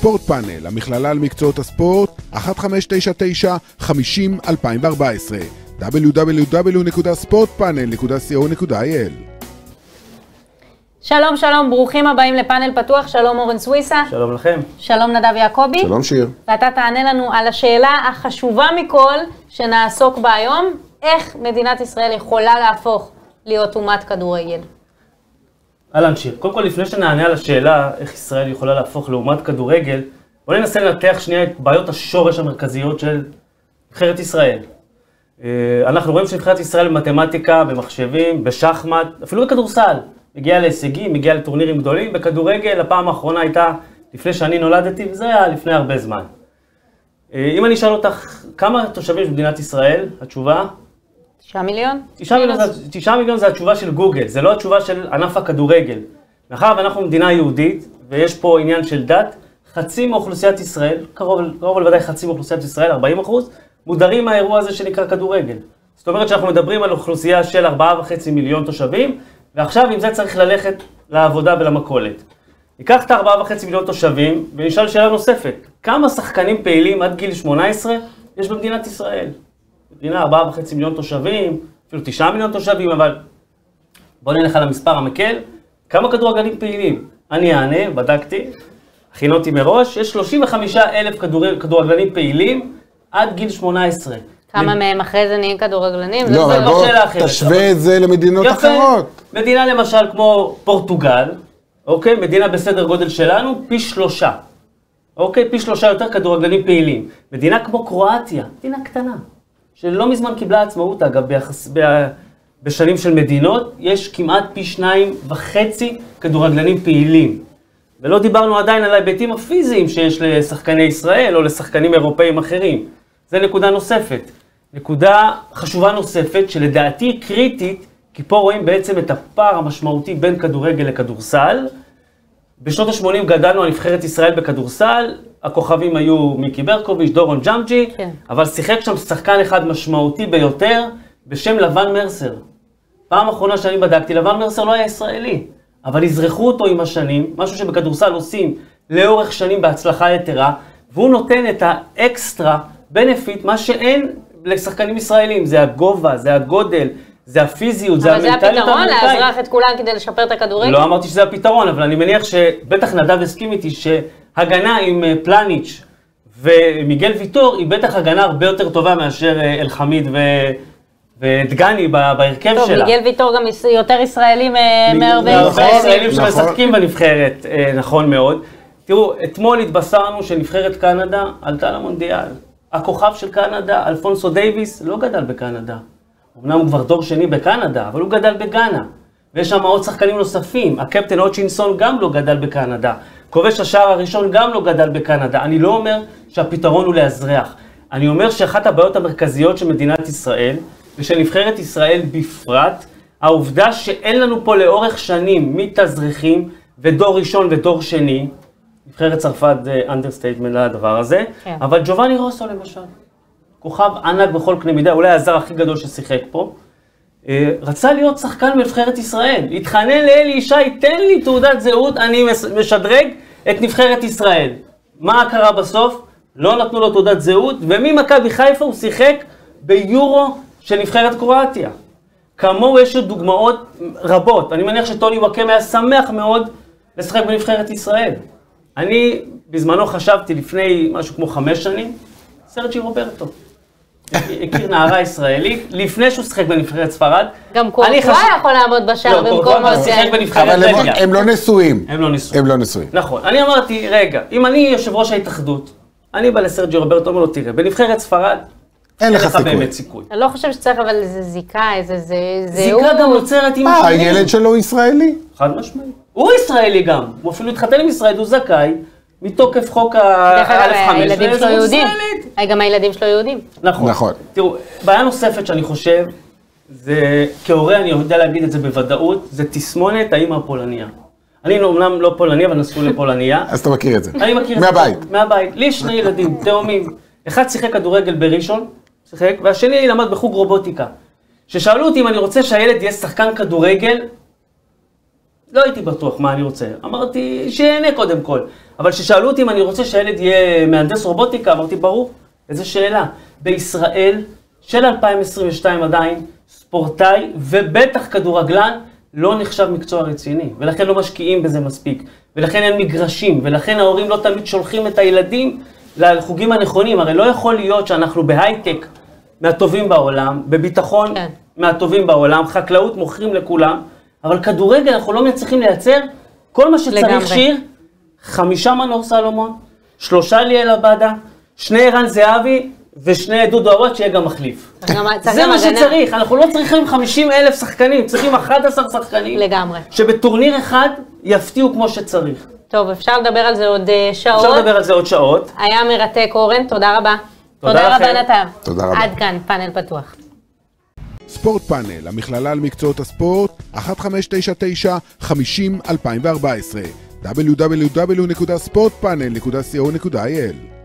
ספורט פאנל, המכללה למקצועות הספורט, 1599-50-2014, www.sportpanel.co.il. שלום, שלום, ברוכים הבאים לפאנל פתוח. שלום אורן סוויסה. שלום לכם. שלום נדב יעקבי. שלום שיר. ואתה תענה לנו על השאלה החשובה מכל שנעסוק בה היום, איך מדינת ישראל יכולה להפוך להיות אומת כדורגל. אהלן שיר, קודם כל לפני שנענה על השאלה איך ישראל יכולה להפוך לאומת כדורגל, בואו ננסה לנתח שנייה את בעיות השורש המרכזיות של נבחרת ישראל. אנחנו רואים שנבחרת ישראל במתמטיקה, במחשבים, בשחמט, אפילו בכדורסל. מגיעה להישגים, מגיעה לטורנירים גדולים. בכדורגל הפעם האחרונה הייתה לפני שאני נולדתי, וזה היה לפני הרבה זמן. אם אני אשאל אותך, כמה תושבים במדינת ישראל? התשובה? 9 מיליון? 9 מיליון זה התשובה של גוגל, זה לא התשובה של ענף הכדורגל. מאחר ואנחנו מדינה יהודית, ויש פה עניין של דת, חצי מאוכלוסיית ישראל, קרוב לוודאי חצי מאוכלוסיית ישראל, 40%, מודרים מהאירוע הזה שנקרא כדורגל. זאת אומרת שאנחנו מדברים על אוכלוסייה של 4.5 מיליון תושבים, ועכשיו עם זה צריך ללכת לעבודה ולמכולת. ניקח את 4.5 מיליון תושבים, ונשאל שאלה נוספת. כמה שחקנים פעילים עד גיל 18 יש במדינת ישראל? מדינה 4.5 מיליון תושבים, אפילו 9 מיליון תושבים, אבל בואו נלך על המספר המקל. כמה כדורגלנים פעילים? אני אענה, בדקתי, הכינותי מראש, יש 35,000 כדורגלנים פעילים עד גיל 18. כמה מהם אחרי זה נהיים כדורגלנים? לא, אבל בוא תשווה את זה למדינות אחרות. מדינה למשל כמו פורטוגל, אוקיי? מדינה בסדר גודל שלנו, פי 3. אוקיי? פי 3 יותר כדורגלנים פעילים. מדינה כמו קרואטיה, מדינה קטנה, שלא מזמן קיבלה עצמאות, אגב, בשנים של מדינות, יש כמעט פי 2.5 כדורגלנים פעילים. ולא דיברנו עדיין על ההיבטים הפיזיים שיש לשחקני ישראל או לשחקנים אירופאים אחרים. זה נקודה נוספת. נקודה חשובה נוספת שלדעתי היא קריטית, כי פה רואים בעצם את הפער המשמעותי בין כדורגל לכדורסל. בשנות ה-80 גדלנו על נבחרת ישראל בכדורסל, הכוכבים היו מיקי ברקוביץ', דורון ג'אמג'י, כן. אבל שיחק שם שחקן אחד משמעותי ביותר בשם לבן מרסר. פעם האחרונה שאני בדקתי, לבן מרסר לא היה ישראלי, אבל הזרחו אותו עם השנים, משהו שבכדורסל עושים לאורך שנים בהצלחה יתרה, והוא נותן את האקסטרה בנפיט, מה שאין לשחקנים ישראלים, זה הגובה, זה הגודל, זה הפיזיות, זה המנטליות האמריקאית. אבל זה הפתרון, להזרח את כולם כדי לשפר את הכדורגל? לא אמרתי שזה הפתרון, אבל אני מניח שבטח נדב הסכים איתי שהגנה עם פלניץ' ומיגל ויטור היא בטח הגנה הרבה יותר טובה מאשר אלחמיד ודגני בהרכב שלה. טוב, מיגל ויטור גם יותר ישראלי מהרבה ישראלים שמשחקים בנבחרת, נכון מאוד. תראו, אתמול התבשרנו שנבחרת קנדה עלתה למונדיאל. הכוכב של קנדה, אלפונסו דייביס, לא גדל בקנדה. אמנם הוא כבר דור שני בקנדה, אבל הוא גדל בגאנה. ויש שם עוד שחקנים נוספים. הקפטן הוצ'ינסון גם לא גדל בקנדה. כובש השער הראשון גם לא גדל בקנדה. אני לא אומר שהפתרון הוא להזרח. אני אומר שאחת הבעיות המרכזיות של מדינת ישראל, ושל נבחרת ישראל בפרט, העובדה שאין לנו פה לאורך שנים מתזרחים ודור ראשון ודור שני, נבחרת צרפת זה אנדרסטייטמנט לדבר הזה, כן. אבל ג'ובאני רוסו למשל, כוכב ענק בכל קנה מידה, אולי הזר הכי גדול ששיחק פה, רצה להיות שחקן בנבחרת ישראל, התחנן לאלי ישי, תן לי תעודת זהות, אני משדרג את נבחרת ישראל. מה קרה בסוף? לא נתנו לו תעודת זהות, וממכבי חיפה הוא שיחק ביורו של נבחרת קרואטיה. כמוהו יש דוגמאות רבות, אני מניח שטוני וואקמה היה שמח מאוד לשחק בנבחרת ישראל. אני בזמנו חשבתי לפני משהו כמו 5 שנים, סרג'י רוברטו. הכיר נערה ישראלית, לפני שהוא שיחק בנבחרת ספרד. גם קורטואה יכול לעמוד בשער במקום הזה. אבל הם לא נשואים. הם לא נשואים. הם לא נשואים. נכון. אני אמרתי, רגע, אם אני יושב ראש ההתאחדות, אני בא לסרג'י רוברטו, אומר לו, תראה, בנבחרת ספרד, אין לך באמת סיכוי. אני לא חושב שצריך, אבל זה זיקה, איזה זהות. זיקה גם נוצרת עם השנים. הילד שלו הוא ישראלי? חד משמעי. הוא ישראלי גם. הוא אפילו התחתן עם ישראל, הוא זכאי. מתוקף חוק ה-א'5, הילדים שלו יהודים. גם הילדים שלו יהודים. נכון. תראו, בעיה נוספת שאני חושב, זה, כהורה אני יודע להגיד את זה בוודאות, זה תסמונת האמא הפולניה. אני אומנם לא פולני, אבל נשוי לפולניה. אז אתה מכיר את זה. אני מכיר את זה. מהבית. מהבית. לי יש 2 ילדים, תאומים. אחד שיחק כדורגל בראשון, והשני למד בחוג רובוטיקה. ששאלו אותי אם אני רוצה שהילד יהיה שחקן כדורגל, לא הייתי בטוח מה אני רוצה. אמרתי, שיהנה קודם כל. אבל כששאלו אותי אם אני רוצה שהילד יהיה מהנדס רובוטיקה, אמרתי, ברור, איזו שאלה. בישראל של 2022 עדיין, ספורטאי ובטח כדורגלן לא נחשב מקצוע רציני, ולכן לא משקיעים בזה מספיק, ולכן אין מגרשים, ולכן ההורים לא תמיד שולחים את הילדים לחוגים הנכונים. הרי לא יכול להיות שאנחנו בהייטק מהטובים בעולם, בביטחון מהטובים בעולם, חקלאות מוכרים לכולם, אבל כדורגל אנחנו לא מצליחים לייצר כל מה שצריך. שיר, 5 מנור סלומון, 3 ליאל עבדה, 2 ערן זהבי ו2 דודו אורות שיהיה גם מחליף. זה מה שצריך, אנחנו לא צריכים 50,000 שחקנים, צריכים 11 שחקנים. לגמרי. שבטורניר אחד יפתיעו כמו שצריך. טוב, אפשר לדבר על זה עוד שעות. אפשר לדבר על זה עוד שעות. היה מרתק, אורן, תודה רבה. תודה רבה נתן. תודה רבה. עד כאן, פאנל פתוח. ספורט פאנל, המכללה למקצועות הספורט, 1599-50-2014, www.sportpanel.co.il